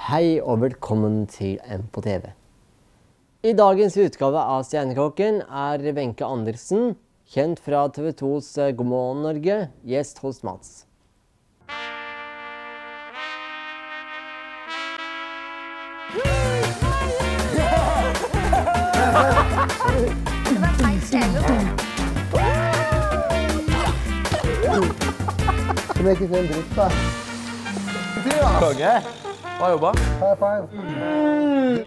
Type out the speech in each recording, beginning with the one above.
Hei og velkommen til En på TV. I dagens utgave av Stjernekokken er Wenche Andersen, kjent fra TV 2s God morgen Norge, gjest hos Mats. Som jeg ikke ser en dritt da. Konge. Bra jobba. High five.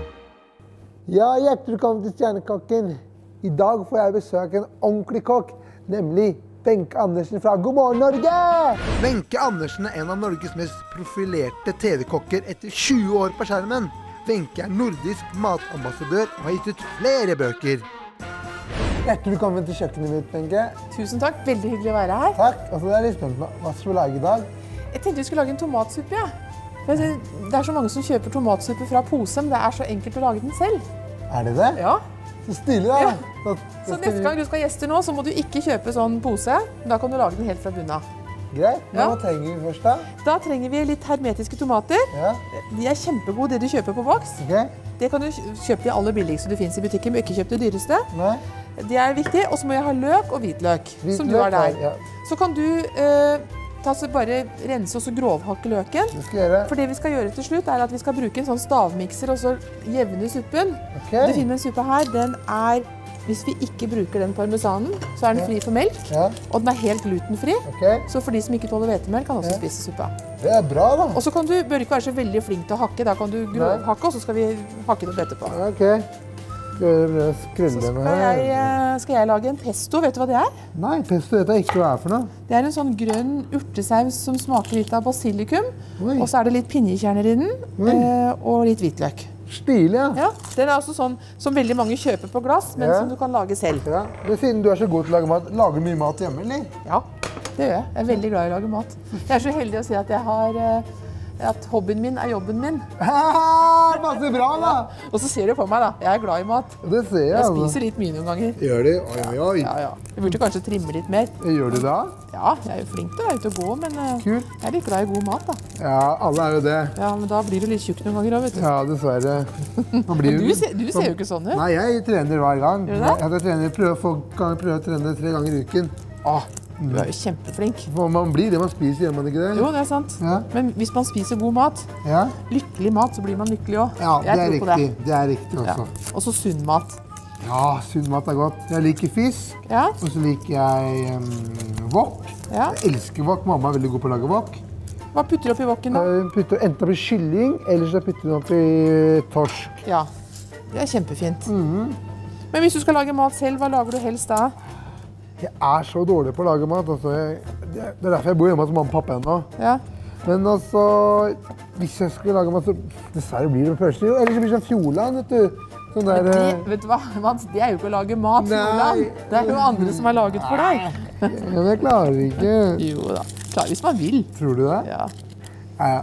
Ja, hjertelig velkommen til Stjernekokken. I dag får jeg besøk en ordentlig kokk, nemlig Wenche Andersen fra God morgen Norge! Wenche Andersen er en av Norges mest profilerte TV-kokker etter 20 år på skjermen. Wenche er nordisk matambassadør og har gitt ut flere bøker. Hjertelig velkommen til kjøkkenet mitt, Wenche. Tusen takk, veldig hyggelig å være her. Takk, altså det er litt spent på hva skal vi lage i dag? Jeg tenkte vi skulle lage en tomatsuppe, ja. Det er så mange som kjøper tomatsuppe fra pose, men det er så enkelt å lage den selv. Er det det? Ja. Så stilig da. Ja. Så neste gang du skal ha gjester nå, så må du ikke kjøpe sånn pose. Da kan du lage den helt fra bunnen av. Greit, men Ja. hva trenger vi først da? Da trenger vi litt hermetiske tomater. Ja, De er kjempegode, det du kjøper på boks. ok. Det kan du kjøpe de aller billigste du finnes i butikken, men ikke kjøpe det dyreste. Nei. Det er viktig, og så må jeg ha løk og hvitløk, som du har der. Ja, Så kan du bare rense og så grovhakke løken. det skal jeg gjøre. For det vi skal gjøre til slutt er at vi skal bruke en sånn stavmikser og så jevne suppen. Ok. Du finner en suppe her, den er, hvis vi ikke bruker den parmesanen, så er den fri for melk, Ja, og den er helt glutenfri. ok. Så for de som ikke tåler hvetemel, kan også spise suppa. Det er bra da. Og så kan bør ikke være så veldig flink til å hakke, da kan du grovhakke, og så skal vi hakke det opp etterpå. Ok. Skal jeg skrulle Så den her? skal jeg lage en pesto, vet du hva det er? Nei, pesto vet jeg ikke hva er for noe. Det er en sånn grønn urtesaus som smaker litt av basilikum, Oi. og så er det litt pinjekjerner i den, og litt hvitløk. Stilig, ja. Ja, den er også sånn som veldig mange kjøper på glass, men Ja. som du kan lage selv. Ja. Men siden du er så god til å lage mat, lager du mye mat hjemme, eller? Ja, det gjør jeg. Jeg er veldig glad i å lage mat. Jeg er så heldig å si at jeg har at hobbyen min er jobben min. Masse bra da. Og så ser du på meg da, jeg er glad i mat. Det ser jeg, Jeg altså. spiser litt mye noen ganger. Gjør det? Oi, oi, oi. Ja, ja. Jeg burde kanskje trimme litt mer. Gjør du da? Ja, jeg er jo flink til å være ute og gå, men Kult. jeg er litt glad i god mat da. Ja, alle er jo det. Ja, men da blir du litt tjukk noen ganger også, vet du. Ja, dessverre. Man blir Du ser jo ikke sånn ut. Nei, jeg trener hver gang. Gjør du det? Jeg prøver å trene 3 ganger i uken. Åh, du er jo kjempeflink. For man blir det man spiser, gjør man ikke det? Jo, det er sant. Ja. Men hvis man spiser god mat, Ja, lykkelig mat, så blir man lykkelig også. ja det Jeg er tror på riktig. Det er riktig Ja. også. Og så sunn mat. Ja, sunn mat er godt. Jeg liker fisk, Ja, og så liker jeg wok. ja. Jeg elsker wok. Mamma er veldig god på å lage wok. Hva putter du oppi wokken da? Jeg putter enten oppi kylling, eller så putter jeg oppi torsk. Ja, det er kjempefint. Mhm. Men hvis du skal lage mat selv, hva lager du helst da? Jeg er så dårlig på å lage mat. Altså. Det er derfor jeg bor hjemme hos mamma og pappa ennå. Ja, Men altså, hvis jeg skal lage mat, så dessverre blir det pølser. Jo, ellers så blir det sånn Fjordland, vet du. Sånn der... vet du hva, Mats? Det er jo ikke å lage mat, Nei. Fjordland. Det er jo andre som har laget for deg. Men jeg klarer ikke. Jo da, klar hvis man vil. Tror du det? Ja. Ja.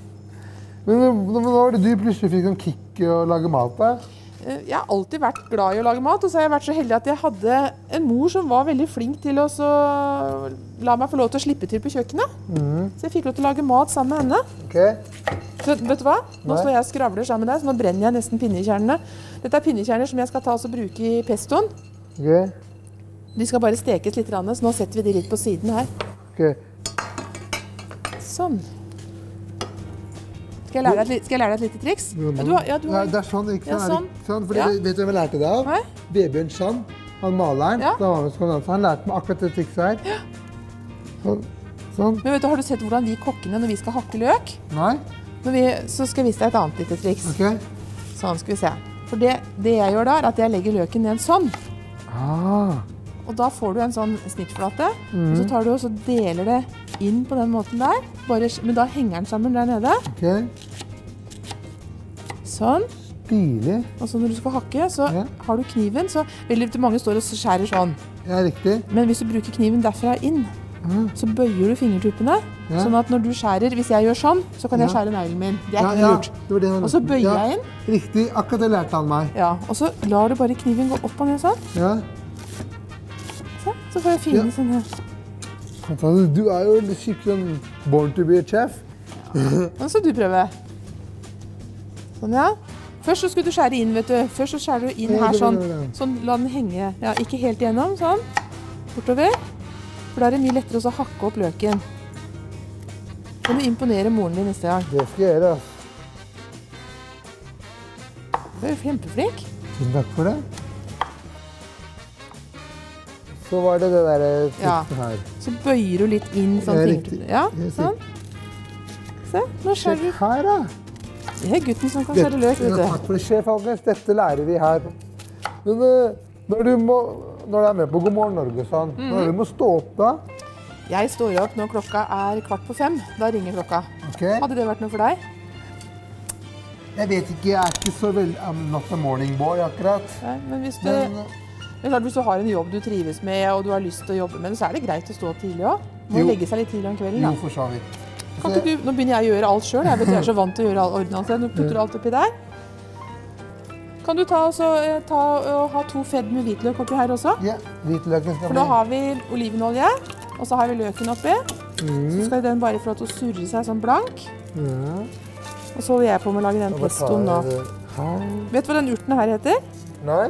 Men nå var det du plutselig fikk sånn kick å lage mat da? Jeg har alltid vært glad i å lage mat, og så har jeg vært så heldig at jeg hadde en mor som var veldig flink til å så la meg få lov til å slippe til på kjøkkenet. Så jeg fikk lov til å lage mat sammen med henne. Ok. Så vet du hva? Nå Nei. står jeg og skravler sammen med deg, så nå brenner jeg nesten pinnekjernene. Dette er pinnekjerner som jeg skal ta og bruke i pestoen. Ok. De skal bare stekes litt, så nå setter vi de litt på siden her. Ok. Sånn. Skal jeg lære deg et lite triks? Ja, du Nei, har... det er sånn, ikke Ja, sant? sånn. Ikke sant? For Ja. vet du hvem jeg lærte det av? Nei? Vebjørn Sand, han maleren. Ja. Da var han, han lærte meg akkurat det trikset her. Sånn. Sånn. Men vet du, har du sett hvordan vi kokkene, når vi skal hakke løk, Nei? så skal jeg vise deg et annet lite triks. Ok. Sånn skal vi se. For det jeg gjør da, er at jeg legger løken ned sånn. Ah. Og da får du en sånn snittflate, og så tar du og så deler det inn på den måten der. Men da henger den sammen der nede. Ok. Sånn. Stilig. Og så når du skal hakke, så Ja. har du kniven, så veldig mange står og skjærer sånn. Ja, riktig. Men hvis du bruker kniven derfra inn, så bøyer du fingertuppene, Ja. sånn at når du skjærer, hvis jeg gjør sånn, så kan jeg Ja. skjære neglen min. Det er Ja, ikke ja. lurt. Det var det han Og så lærte. bøyer Ja. jeg inn, Riktig. Akkurat det lærte han meg. ja, og så lar du bare kniven gå opp og ned sånn. Ja. Så får jeg fingrene Ja. sånn her. Fantastisk. Du er jo skikkelig sånn born to be a chef. Nå skal du prøve. Sånn, ja. Først så skulle du skjære inn, vet du. Først så skjærer du inn her sånn. Sånn, la den henge. Ja, ikke helt igjennom, sånn. Bortover. For da er det mye lettere å hakke opp løken. Kan du imponere moren din neste gang? Det skal jeg gjøre. Du er jo kjempeflink. Tusen takk for det. Så var det det der trikset her. Så bøyer du litt inn sånn. Ja, sånn. Se, nå skjærer du. Sjekk her da. Det er gutten som kan skjære løk, vet du. Takk for det, sjef Agnes. Dette lærer vi her. Men når du er med på God morgen Norge, sånn, når du må stå opp da? Jeg står opp når klokka er 4:15. Da ringer klokka. Okay. Hadde det vært noe for deg? Jeg vet ikke, jeg er ikke så veldig, I'm not a morning boy akkurat. Nei, men hvis du har en jobb du trives med, og du har lyst til å jobbe med det, så er det greit å stå opp tidlig også. Må legge seg litt tidlig om kvelden da. Jo, for så vidt. Kan ikke du, nå begynner jeg å gjøre alt selv, jeg er så vant til å gjøre ordnet seg. Nå putter du alt oppi der. Kan du ta og ha 2 fedd med hvitløk oppi her også? Ja, hvitløken skal For nå har vi olivenolje, og så har vi løken oppi. Så skal den bare få lov til å surre seg sånn blank. Og så holder jeg på med å lage den pestoen nå. Vet du hva den urten her heter? Nei.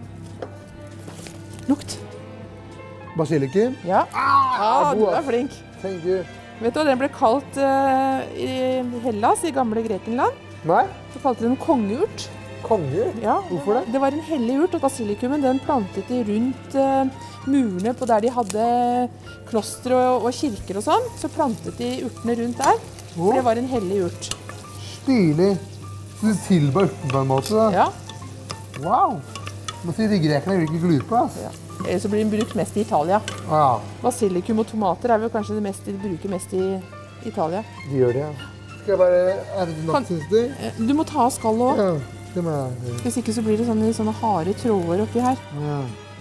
Lukt. Basilikum? Ja. Du er flink. Thank you. Vet du hva den ble kalt i Hellas, i gamle Grekenland? Nei. Så kalte de den kongeurt. Kongeurt? Ja. Hvorfor det? Det var en hellig urt, og basilikumen den plantet de rundt murene på der de hadde klostre og kirker og sånn. Så plantet de urtene rundt der, for det var en hellig urt. Stilig. Så du tilba urten på en måte da? Ja. Wow. Nå sier de grekerne vil ikke glupe, ass. Ja. Eller så blir den brukt mest i Italia. Ja. Basilikum og tomater er vel kanskje det de bruker mest i Italia. De gjør det, ja. Skal jeg bare det nok, synes du? Du må ta av skallet også. Ja, det må jeg. Hvis ikke så blir det sånne harde tråder oppi her. Ja.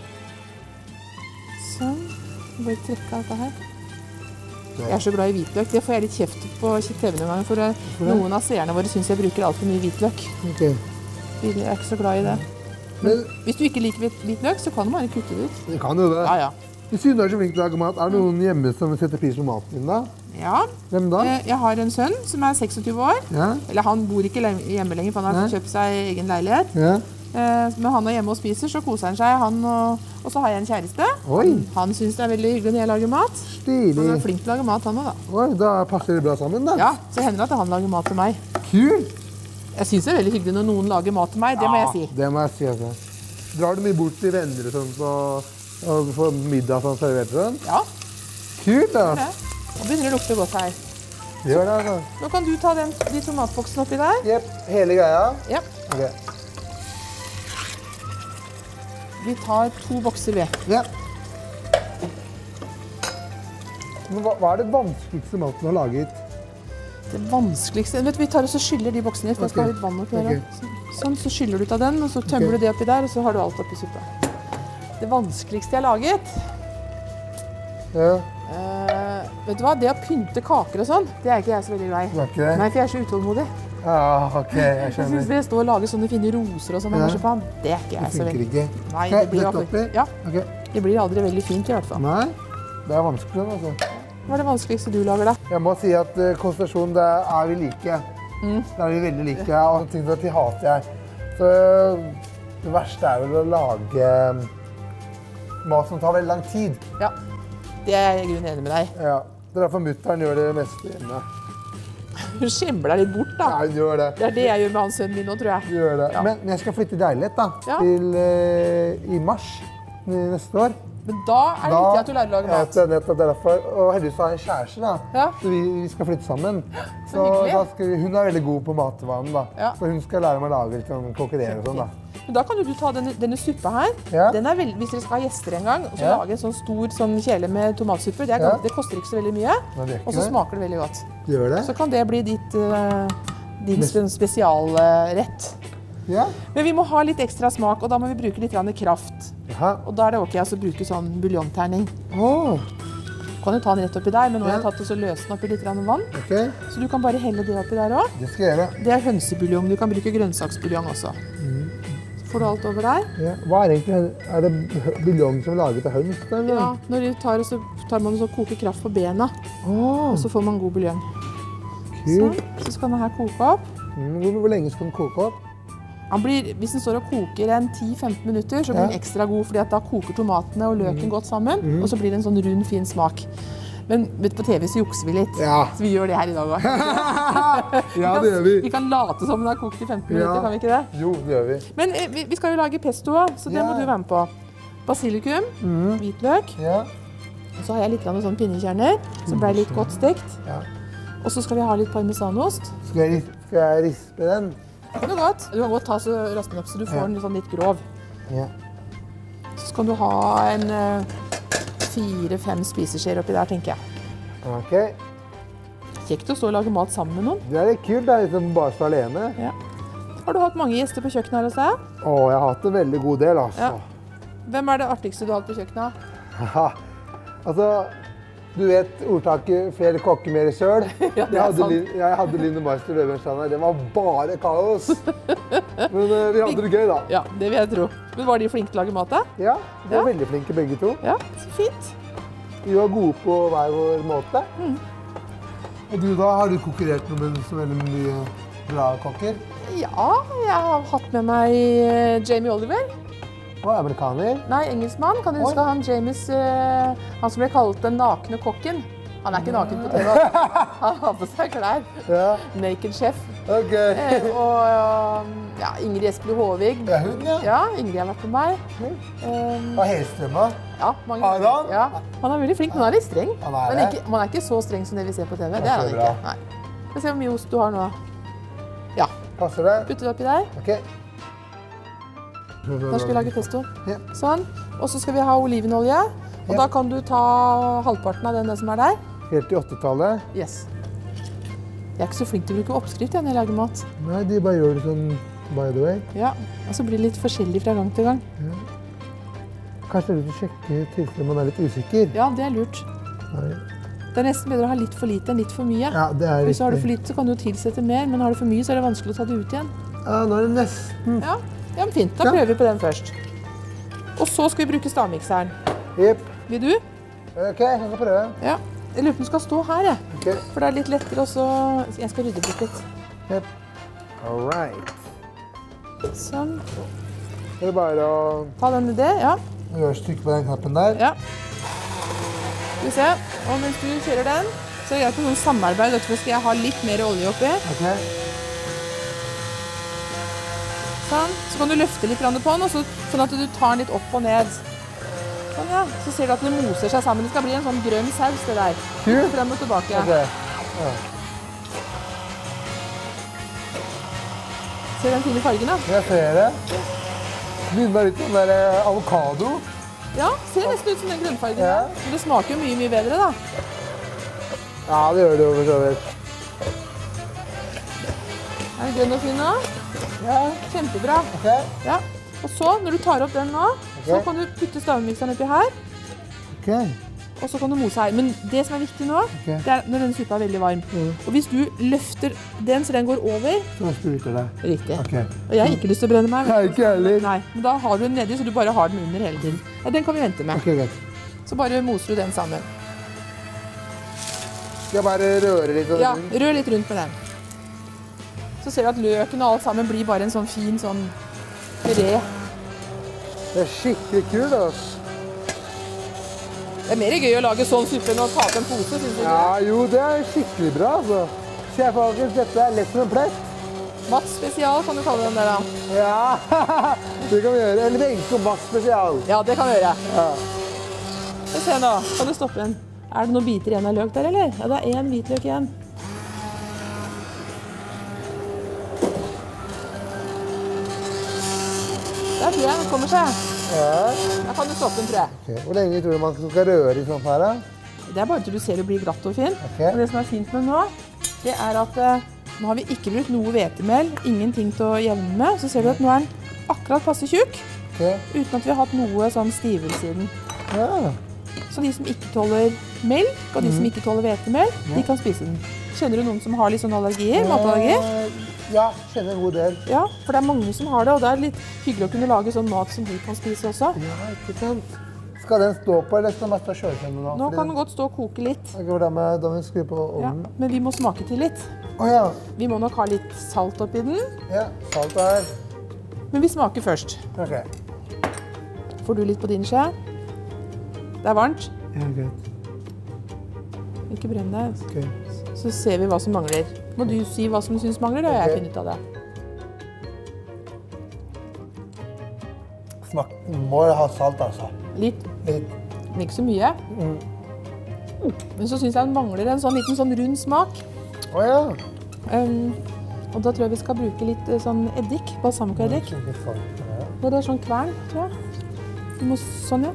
Sånn. Bare trekke av dette her. Jeg er så glad i hvitløk. Det får jeg litt kjeft på TV noen ganger, for noen av seerne våre synes jeg bruker alt for mye hvitløk. Ok. Jeg er ikke så glad i det. Men hvis du ikke liker hvitløk, så kan du bare kutte det ut. Det kan jo det. Ja, ja. Hvis du er så flink til å lage mat, er det noen hjemme som setter pris på maten din da? Ja. Hvem da? Jeg har en sønn som er 26 år. Ja. Eller han bor ikke hjemme lenger, for han har kjøpt seg egen leilighet. Ja. Men han er hjemme og spiser, så koser han seg. Og så har jeg en kjæreste. Oi. Han synes det er veldig hyggelig når jeg lager mat. Stilig. Han er flink til å lage mat, han også da. Oi, da passer det bra sammen da. Ja, så hender det at han lager mat til meg. Kult. Jeg synes det er veldig hyggelig når noen lager mat til meg, det må jeg si. Det må jeg si, altså. Drar du mye bort til venner og sånt, og får middag sånn servert sånn? Ja. Kult da. Nå begynner det å lukte godt her. Gjør det, altså. Nå kan du ta de tomatboksene oppi der. Jepp, hele greia? Ja. Ok. Vi tar 2 bokser ved. Ja. Men hva er det vanskeligste maten du har laget? Det vanskeligste... Vet du, vi tar og så skyller de boksene. Jeg skal ha litt vann oppi her. Sånn, så skyller du ut av den, og så tømmer du det oppi der, og så har du alt oppi suppa. Det vanskeligste jeg har laget... Ja. Vet du hva? Det å pynte kaker og sånn, det er ikke jeg så veldig glad i. Det er ikke det? Nei, for jeg er så utålmodig. Ja, ok, jeg Jeg synes skjønner. det står å lage sånne fine roser og sånn med marsipan. Det er ikke jeg Det så funker veldig. ikke. Nei, Skal jeg det blir dette oppi? Ja, Ok. det blir aldri veldig fint i hvert fall. Nei, det er vanskelig, altså. Hva er det vanskeligste du lager da? Jeg må si at konsentrasjon, det er vi like. Det er vi veldig like, og ting som de hater jeg. Så det verste er vel å lage mat som tar veldig lang tid. Ja, det er jeg i grunnen enig med deg. Ja, det er derfor mutteren gjør det meste hjemme. Hun skjemmer deg litt bort da. Ja, hun gjør det. Det er det jeg gjør med hans sønn min nå, tror jeg. Hun gjør det. Ja. Men jeg skal flytte i leilighet da, Ja. i mars neste år. Men da er det viktig at du lærer å lage mat. Ja, nettopp derfor. Og heldigvis har jeg en kjæreste da. Ja. Så vi skal flytte sammen. Så hyggelig. da skal hun er veldig god på matvanen da. Ja. Så hun skal lære meg å lage litt sånn konkurrere og sånn da. Men da kan jo du ta denne suppa her. Ja. Den er hvis dere skal ha gjester en gang, og så Ja. lage en sånn stor kjele med tomatsuppe. Det, Ja. det koster ikke så veldig mye, Men det er ikke og så det. smaker det veldig godt. Gjør det? Så kan det bli din spesialrett. Ja. Men vi må ha litt ekstra smak, og da må vi bruke litt grann kraft. Jaha. Og da er det ok å bruke sånn buljongterning. Åh, Du kan jo ta den rett oppi der, men nå har jeg tatt og så løst den oppi litt grann vann. ok. Så du kan bare helle det oppi der også. Det skal jeg gjøre. Det er hønsebuljong. Du kan bruke grønnsaksbuljong også. Så får du alt over der. Ja. Hva er egentlig, er det buljong som er laget av høns? Eller? Ja, når du så tar man og koker kraft på bena, Åh, og så får man god buljong. kult. Så skal den her koke opp. Hvor lenge skal den koke opp? Hvis den står og koker en 10-15 minutter, så blir den ekstra god, fordi da koker tomatene og løken godt sammen, og så blir det en sånn rund, fin smak. Men på TV så jukser vi litt, så vi gjør det her i dag også. Ja, det gjør vi. Vi kan late som den har kokt i 15 minutter, kan vi ikke det? Jo, det gjør vi. Men vi skal jo lage pesto også, så det må du være med på. Basilikum, hvitløk, og så har jeg litt sånn pinnekjerner, som ble litt godt stekt. Og så skal vi ha litt parmesanost. Skal jeg rispe den? Det kan du godt. Du kan godt ta så raspen opp så du får den sånn litt grov. Så skal du ha en 4-5 spiseskjeer oppi der, tenker jeg. Ok. Kjekt å stå og lage mat sammen med noen. Det er litt kult, det er liksom bare stå alene. Ja. Har du hatt mange gjester på kjøkkenet her hos deg? Jeg har hatt en veldig god del, altså. Hvem er det artigste du har hatt på kjøkkenet? Altså, du vet ordtaket flere kokker mer søl. Ja, det er sant. Jeg hadde Line Meister Løvenstrand her. Det var bare kaos. Men vi hadde det gøy, da. Ja, det vil jeg tro. Men var de flinke til å lage mat, da? Ja, de var veldig flinke begge to. Ja, så fint. Vi var gode på hver vår måte. Og du da, har du konkurrert med så veldig mye bra kokker? Ja, jeg har hatt med meg Jamie Oliver. Amerikaner? Nei, engelskmann. Kan du huske han James, han som ble kalt den nakne kokken? Han er ikke naken på TV. Han har på seg klær. Ja. Naked chef. Ok. Og Ingrid Espelid Håvig. Ja, hun, ja. Ja, Ingrid har vært med meg. Og Helstrømma? Ja, mange. Har han? Ja, han er veldig flink, men han er litt streng. Han er men det. man er ikke så streng som det vi ser på TV. Det er han ikke. Nei. Vi ser hvor mye ost du har nå. Ja. Passer det? Putter det oppi der. Ok. Da skal vi lage pesto. Ja. Sånn. Og så skal vi ha olivenolje. Og da kan du ta halvparten av den som er der. Helt til 80-tallet? Yes. Jeg er ikke så flink til å bruke oppskrift når jeg lager mat. Nei, de bare gjør det sånn by the way. Ja, og så blir det litt forskjellig fra gang til gang. Ja. Kanskje det er lurt å sjekke tilfelle man er litt usikker? Ja, det er lurt. Nei. Det er nesten bedre å ha litt for lite enn litt for mye. Ja, det er Hvis du har det riktig. for lite, så kan du tilsette mer, men har du for mye, så er det vanskelig å ta det ut igjen. Ja, nå er det nesten. Ja, men fint. Da prøver vi på den først. Og så skal vi bruke stavmikseren. Jepp. Vil du? Ok, jeg kan prøve. Ja. Jeg lurer på om den skal stå her, jeg. Ok. For det er litt lettere også. Jeg skal rydde bort litt. Jepp. All right. Sånn. Det er bare å Ta den i det, ja. gjøre stykke på den knappen der. Ja. Skal vi se. Og mens du kjører den, så gjør jeg på sånn samarbeid. Derfor skal jeg ha litt mer olje oppi. Ok. Sånn. Så kan du løfte litt på den, og sånn at du tar den litt opp og ned. Sånn, ja. Så ser du at det moser seg sammen. Det skal bli en sånn grønn saus, det der. Kult. Frem og tilbake. Ok. Ja. Ser du den fine fargen, da? Jeg ser det. Minner litt om den der avokado. Ja, ser nesten ut som den grønnfargen. Ja. Men det smaker jo mye, mye bedre, da. Ja, det gjør det jo for så vidt. Er den grønn og fin nå? Ja. Kjempebra. Ok. Ja. Og så, når du tar opp den nå, så kan du putte stavmikseren oppi her, Ok. og så kan du mose her. Men det som er viktig nå, det er når denne suppa er veldig varm. Og hvis du løfter den så den går over, Så spruter det. riktig. Ok. Og jeg har ikke lyst til å brenne meg. Nei, ikke heller. Nei, men da har du den nedi, så du bare har den under hele tiden. Ja, den kan vi vente med. Ok, greit. Så bare moser du den sammen. Skal jeg bare røre litt sånn Ja, rundt? rør litt rundt med den. Så ser du at løken og alt sammen blir bare en sånn fin sånn puré. Det er skikkelig kult, altså. Det er mer gøy å lage sånn suppe enn å ta opp en pose, synes du ikke? Ja, jo, det er skikkelig bra, altså. Sjef Folkens, dette er lett som en plett. Mats spesial kan du kalle den der, da. Ja, det kan vi gjøre. Eller Wenche og Mads spesial. Ja, det kan vi gjøre. Ja. Skal vi se nå, kan du stoppe den? Er det noen biter igjen av løk der, eller? Ja, det er en hvitløk igjen. Der tror jeg den kommer seg. Ja. Da kan du stoppe den, tror jeg. Ok, hvor lenge tror du man skal røre i sånn her, da? Det er bare til du ser det blir glatt og fint. Ok. Og det som er fint med nå, det er at nå har vi ikke brukt noe hvetemel, ingenting til å jevne med. Så ser du at nå er den akkurat passe tjukk, Ok. uten at vi har hatt noe sånn stivelse i den. Ja. Så de som ikke tåler melk, og de som ikke tåler hvetemel, de kan spise den. Kjenner du noen som har litt sånn allergier, matallergier? Ja, kjenner en god del. Ja, for det er mange som har det, og det er litt hyggelig å kunne lage sånn mat som de kan spise også. Ja, ikke sant? Skal den stå på, eller skal den bare stå og kjøre seg nå? Nå kan den godt stå og koke litt. Ok, hvordan med da må vi skru på Ja, ovnen? men vi må smake til litt. Åja, Vi må nok ha litt salt oppi den, ja, salt her. men vi smaker først. Ok. Får du litt på din skje? Det er varmt. Ja, greit. Ikke brenn deg. Ok. Så ser vi hva som mangler. Må du si hva som du synes mangler, og jeg finner ut av det. Smak, må ha salt altså. Litt, Litt. men ikke så mye. Men så synes jeg den mangler en sånn liten sånn rund smak. Åja. Og da tror jeg vi skal bruke litt sånn eddik, balsamicoeddik. Ikke salt, ja. Og det er sånn kvern, tror jeg. Vi må sånn, ja.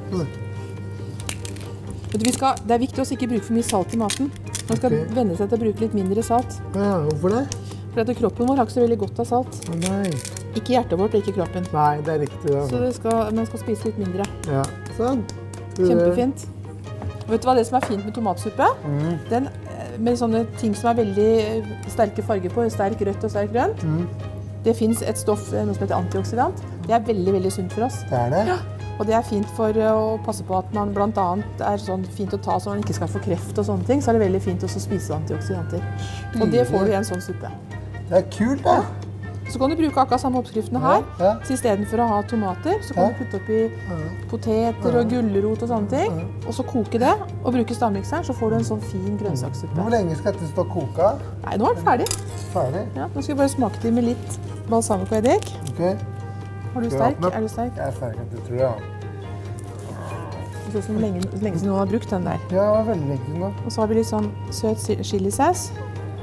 Vet du, det er viktig å ikke bruke for mye salt i maten. Man skal Ok. venne seg til å bruke litt mindre salt. Ja, hvorfor det? For at kroppen vår har ikke så veldig godt av salt. Å nei. Ikke hjertet vårt og ikke kroppen. Nei, det er riktig. Så Altså. man skal spise litt mindre. Ja. Sånn. Kjempefint. Og vet du hva det som er fint med tomatsuppe? Den, med sånne ting som er veldig sterke farger på, sterk rødt og sterk grønt. Det finnes et stoff, noe som heter antioxidant. Det er veldig, veldig sunt for oss. Det er det? Ja. Og det er fint for å passe på at man blant annet er sånn fint å ta så man ikke skal få kreft og sånne ting. Så er det veldig fint også å spise antioksidanter. Og det får du i en sånn suppe. Det er kult, da. Så kan du bruke akkurat samme oppskriftene her. Ja. Så i stedet for å ha tomater, så kan Ja. du putte oppi poteter og gulrot og sånne ting. Og så koke det, og bruke stavmikseren, så får du en sånn fin grønnsakssuppe. Hvor lenge skal dette stå og koke? Nei, nå er den ferdig. Ferdig? Ja, nå skal vi bare smake til med litt balsamicoeddik. Ok. Har du Skal sterk? vi åpne? Er du sterk? Jeg er sterk, det tror jeg. Det ser ut som lenge siden noen har brukt den der. Ja, det var veldig lenge siden nå. Og så har vi litt sånn søt chilisaus.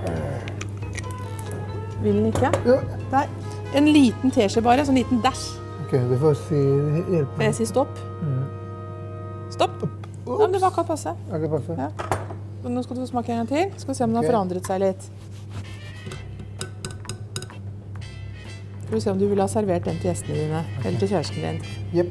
Vil den ikke? Jo. Der. En liten teskje bare, sånn liten dash. Ok, du får si hjelpe Får jeg si stopp? Stopp. Ja, men det var akkurat passe. Akkurat passe. Ja. Og nå skal du smake en gang til. Skal vi se om den har Ok. forandret seg litt. Skal vi se om du vil ha servert den til gjestene dine, eller til kjæresten din. Jepp.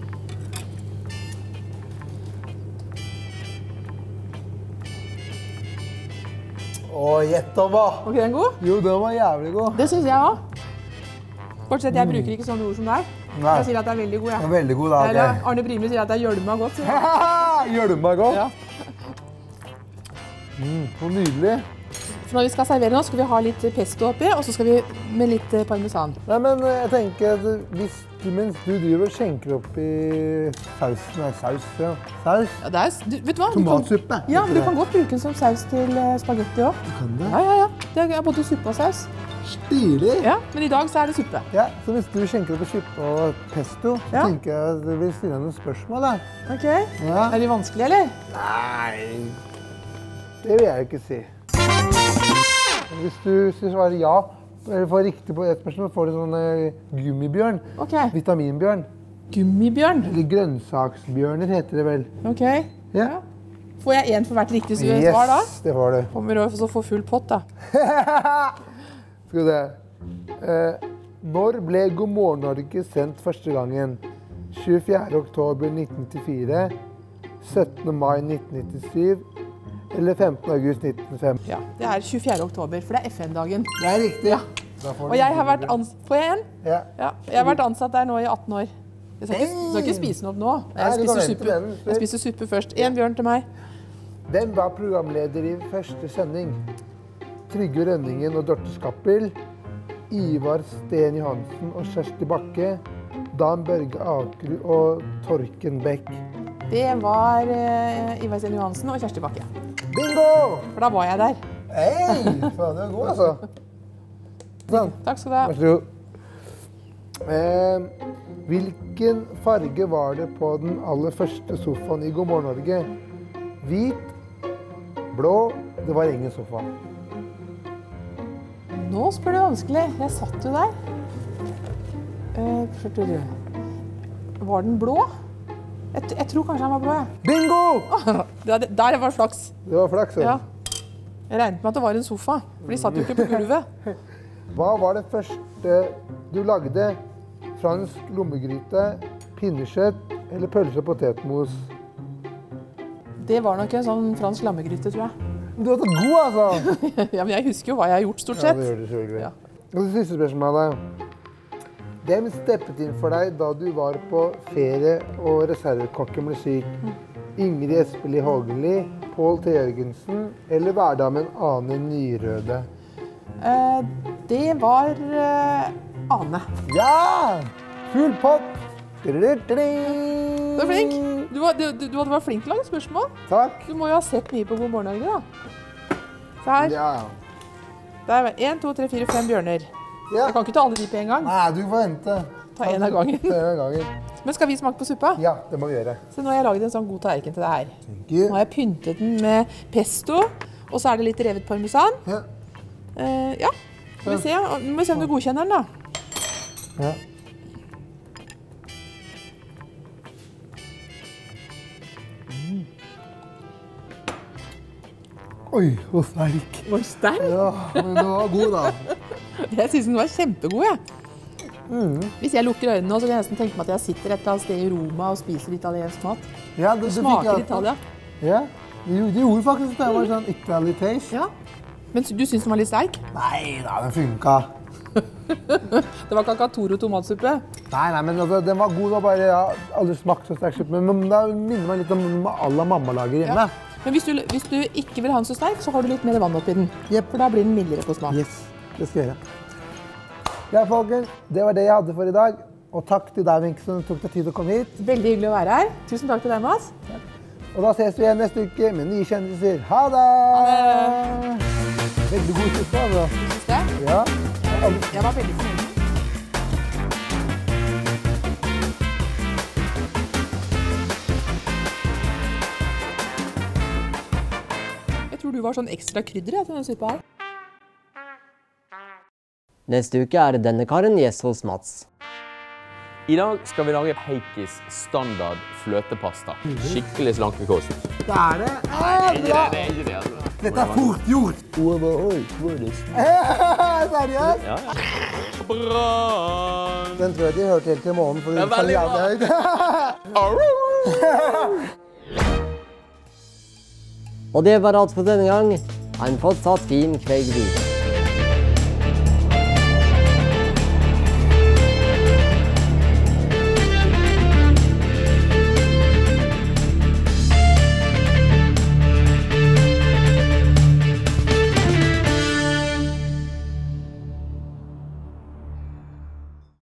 Gjett om hva? Var ikke den god? Jo, den var jævlig god. Det synes jeg også. Bortsett, jeg bruker ikke sånne ord som deg. Nei. Jeg sier at det er veldig god, Den ja. er veldig god, da. Eller, Arne Brimi sier at det er gjølma godt. sier jeg. Ok. Gjør meg godt? Ja. Så nydelig. For når vi skal servere nå, skal vi ha litt pesto oppi, og så skal vi med litt parmesan. Nei, men jeg tenker at hvis du, mens du driver og skjenker opp i saus, ja. Saus? Ja, det er, vet du hva? Du kan- Tomatsuppe. Ja, men du kan godt bruke den som saus til spagetti også. Kan det? Ja. Det er både suppe og saus. Stilig. Ja, men i dag så er det suppe. Ja, så hvis du skjenker opp i suppe og pesto, så Ja. tenker jeg at du vil stille noen spørsmål, da. Ok. Ja. Er de vanskelig, eller? Nei, det vil jeg ikke si. Hvis du svarer ja, eller får riktig på ett spørsmål, får du sånn gummibjørn, Ok. vitaminbjørn, Gummibjørn. eller grønnsaksbjørner heter det vel. Ok. Ja. Får jeg en for hvert riktig svar da? Yes, det var det. Kommer også få full pott da. Skal vi se. Når ble God morgen Norge sendt første gangen? 24. oktober 1994, 17. mai 1997 eller 15. august 1905? Ja, det er 24. oktober, for det er FN-dagen. Det er riktig. Ja. Da får Og du jeg har gummibjørn. vært ansatt... Får jeg en? Ja. Ja, jeg har vært ansatt der nå i 18 år. Jeg skal ikke spise den opp nå. Nei, Jeg du kan spiser vente suppe. med den. Jeg spiser suppe først. En bjørn til meg. Hvem var programleder i første sending? Trygve Rønningen og Dorte Skappel, Ivar Sten Johansen og Kjersti Bakke, Dan Børge Akerud og Torken Beck. Det var Ivar Sten Johansen og Kjersti Bakke. Bingo! For da var jeg der. Hei! Faen, du er god, altså. Sånn. Takk skal du ha. Vær så god. Hvilken farge var det på den aller første sofaen i God morgen Norge? Hvit, blå, det var ingen sofa. Nå spør du vanskelig. Jeg satt jo der. Var den blå? Jeg tror kanskje han var blå, jeg. Bingo! Der var det flaks. Det var flaks. Ja. Jeg regnet med at det var en sofa, for de satt jo ikke på gulvet. Hva var det første du lagde? Fransk lommegryte, pinnekjøtt eller pølse og potetmos? Det var nok en sånn fransk lammegryte, tror jeg. Du er så god, altså! Ja, men jeg husker jo hva jeg har gjort, stort Ja, sett. det gjør du selvfølgelig. Ja. Og det siste spørsmålet. Hvem steppet inn for deg da du var på ferie og reservekokken ble syk? Ingrid Espelid Hågeli, Pål T. Jørgensen eller hverdamen Ane Nyrøde? Det var Ane. Ja! Full pott! Du er flink. Du var flink til å lage spørsmål. Takk. Du må jo ha sett mye på God morgen Norge, da. Så her. Ja. Der var 1, 2, 3, 4, 5 bjørner. Ja. Jeg kan ikke ta alle de på en gang. Nei, du får vente. Ta en av gangen. Ta en av gangen. Men skal vi smake på suppa? Ja, det må vi gjøre. Så nå har jeg laget en sånn god tallerken til deg her. Thank you. Nå har jeg pyntet den med pesto, og så er det litt revet parmesan. Ja. Ja, skal vi se. Nå må vi se om du godkjenner den da. Ja. Oi, hvor sterk. Var den sterk? Ja, men den var god da. Jeg synes den var kjempegod, jeg. Hvis jeg lukker øynene nå, så kan jeg nesten tenke meg at jeg sitter et eller annet sted i Roma og spiser italiensk mat. Ja, Det smaker Italia. Ja, de gjorde faktisk at det var sånn Italy taste. Ja. Men du synes den var litt sterk? Nei, da, den funka. Det var kakatoro tomatsuppe. Nei, men altså, den var god. Det var bare, jeg har aldri smakt så sterk suppe, men det minner meg litt om alle mamma lager hjemme. Ja. Men hvis du ikke vil ha den så sterk, så har du litt mer vann oppi den. Yep. For da blir den mildere på smak. Yes, det skal jeg gjøre. Ja, folkens, det var det jeg hadde for i dag. Og takk til deg, Wenche, som tok deg tid å komme hit. Veldig hyggelig å være her. Tusen takk til deg, Mas. Og da ses vi igjen neste uke med nye kjendiser. Ha det! Veldig god suppe, altså. Du synes det? Ja. Jeg var veldig fornøyd. Jeg tror du var sånn ekstra krydder til denne suppa her. Neste uke er denne karen gjest hos Mats. I dag skal vi lage Heikis standard fløtepasta. Skikkelig slankekost. Det er det. Bra! Dette er fort gjort. Seriøst? Ja. Bra! Den tror jeg de hørte helt til morgenen. For Det er veldig bra. Og det var alt for denne gang. Ha en fortsatt fin kveld videre.